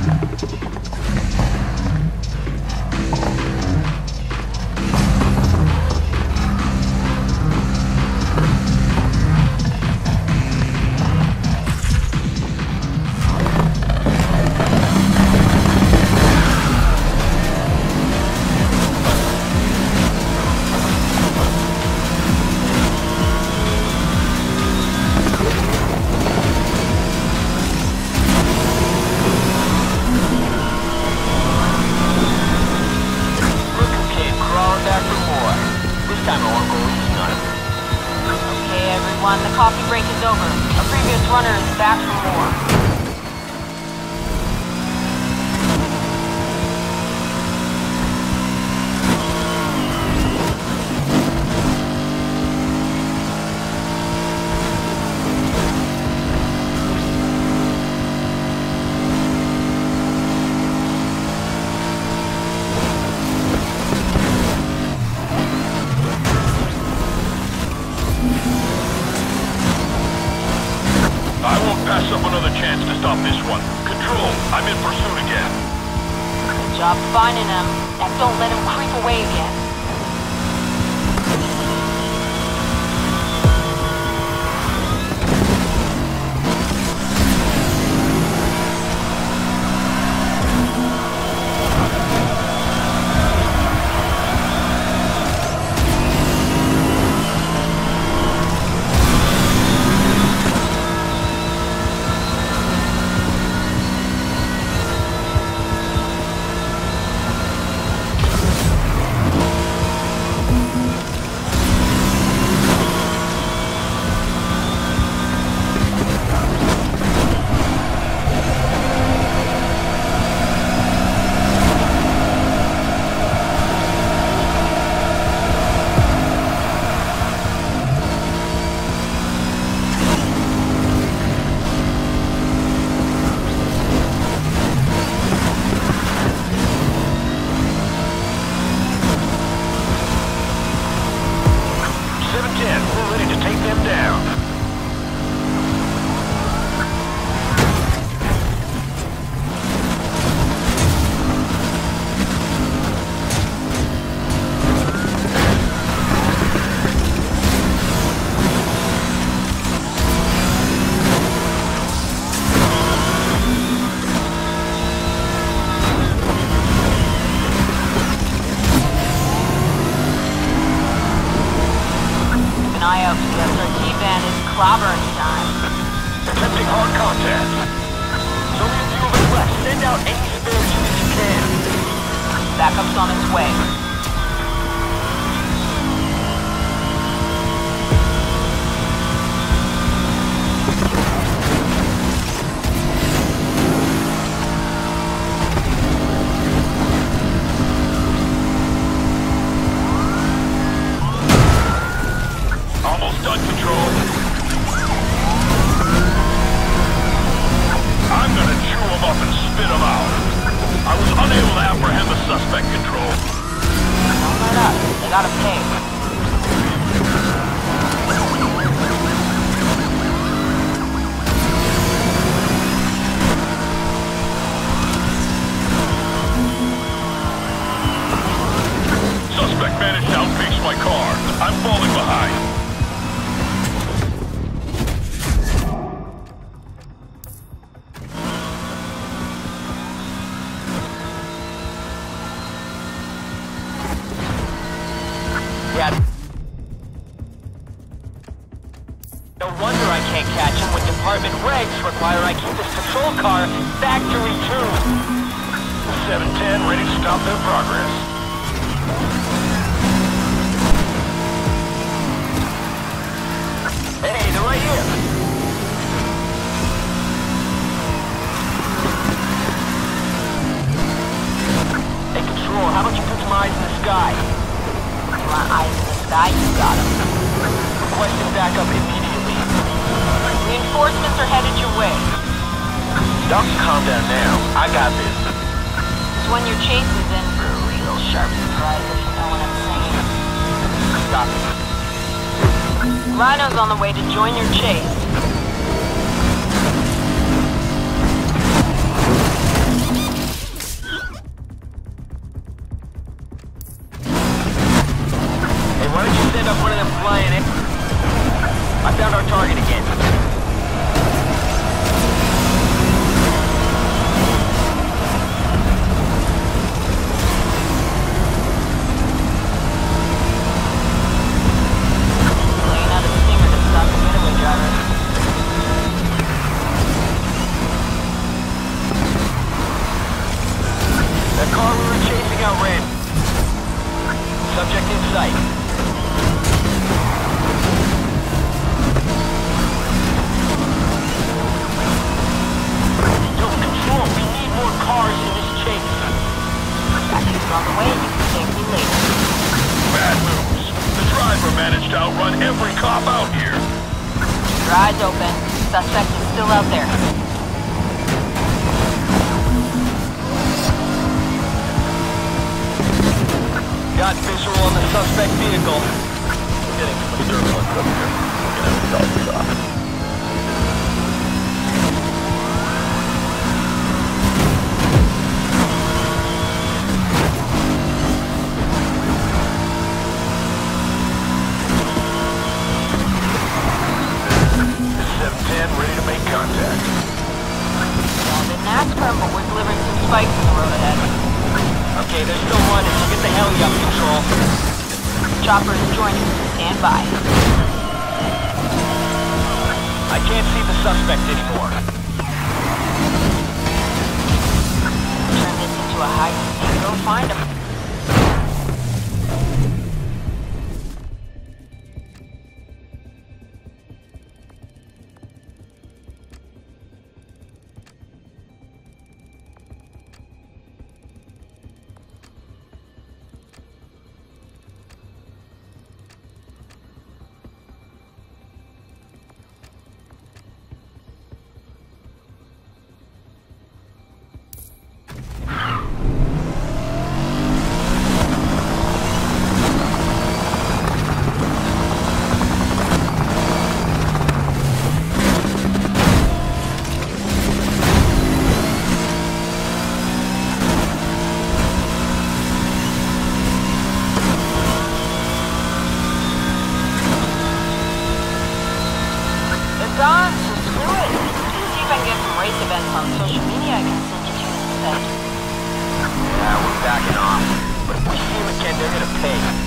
The coffee break is over. A previous runner is back for more. Pass up another chance to stop this one. Control, I'm in pursuit again. Good job finding him. And don't let him creep away again. We're ready to take them down. An eye out for the SRT van is clobbering time. Attempting hard contact. So many few of us left. Send out any spare units you can. Backup's on its way. Almost done, Control. I'm gonna chew them up and spit them out. I was unable to apprehend the suspect, Control. Don't let up. You gotta pay. Suspect managed to outpace my car. I'm falling behind. Yeah. No wonder I can't catch him when department regs require I keep this patrol car factory tuned. 710 ready to stop their progress. Hey, they're right here. Hey, Control, how about you put some eyes in the sky? You want eyes in the sky? You got him. Requesting backup immediately. Reinforcements are headed your way. Y'all can calm down now. I got this. It's when your chase is in for a real sharp surprise, if you know what I'm saying. Stop it. Rhino's on the way to join your chase. That car we were chasing outran. Subject in sight. Yo, Control, we need more cars in this chase. Actions on the way, you can thank me later. Bad news. The driver managed to outrun every cop out here. Keep your eyes open. Suspect is still out there. Got visual on the suspect vehicle. Getting some surveillance up here. We're gonna start this off. Ready to make contact. Well, didn't ask for him, but we're delivering some spikes on the road ahead. Okay, they're still running, so get the heli up, Control. Chopper is joining. Stand by. I can't see the suspect anymore. Turn this into a high speed. Go find him. Don, just do it. See if I can get some race events on social media I can send you to instead. Yeah, we're backing off. But if we see him again, they're gonna pay.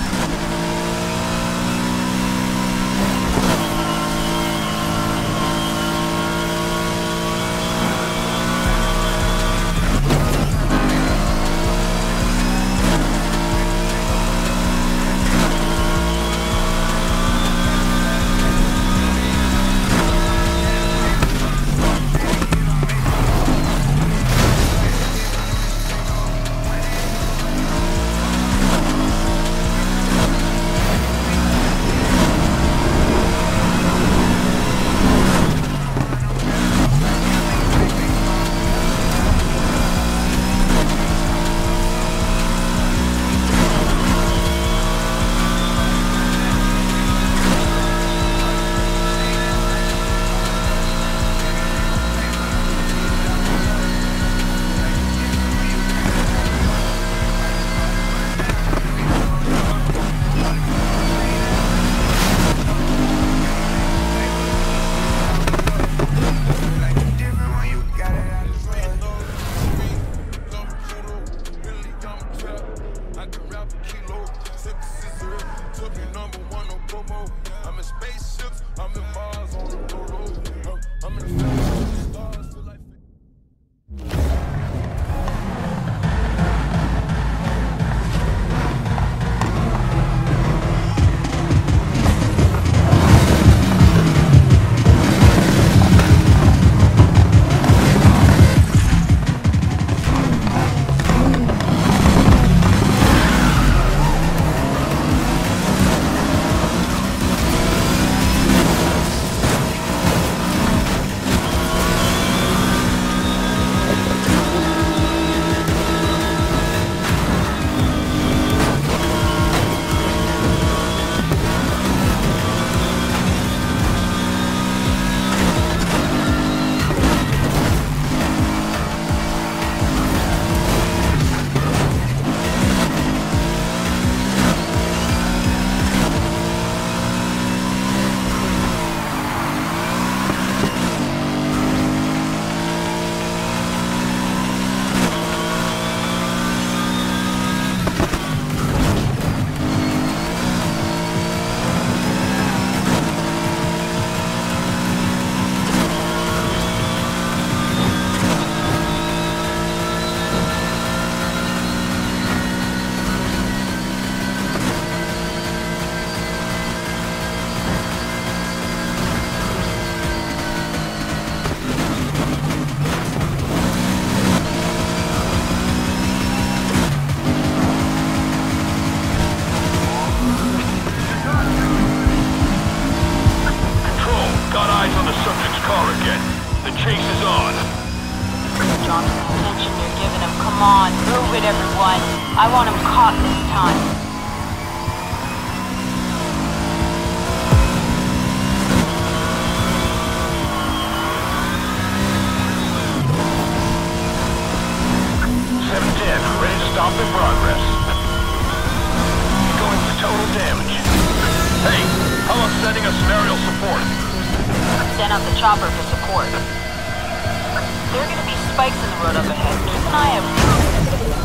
Come on, move it, everyone. I want him caught this time. Ready to stop in progress. Going for total damage. Hey, how about sending us some aerial support? Send out the chopper for support. There are gonna be spikes in the road up ahead. Keep an eye out.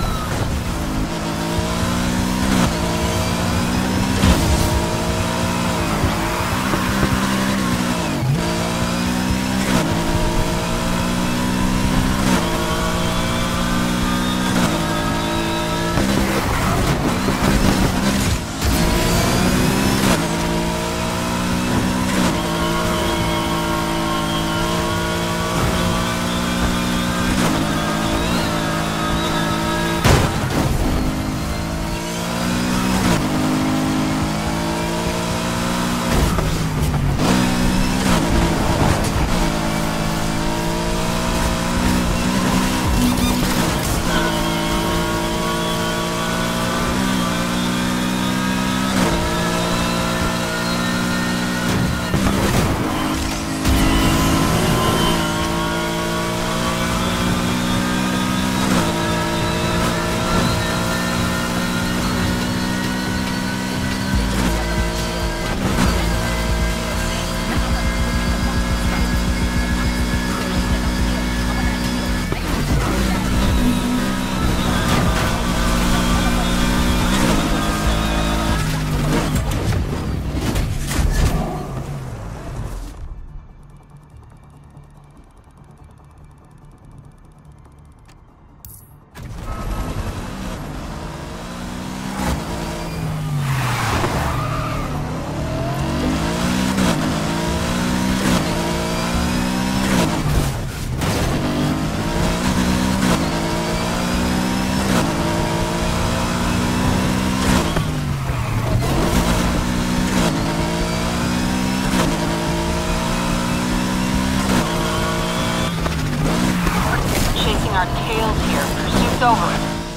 Our tails here. Pursuit's over.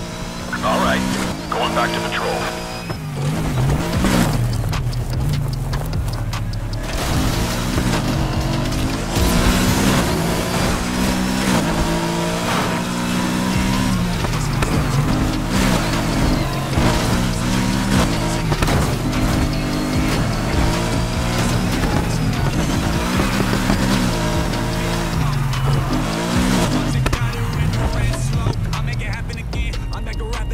All right, going back to patrol.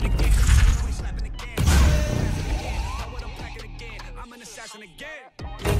Again.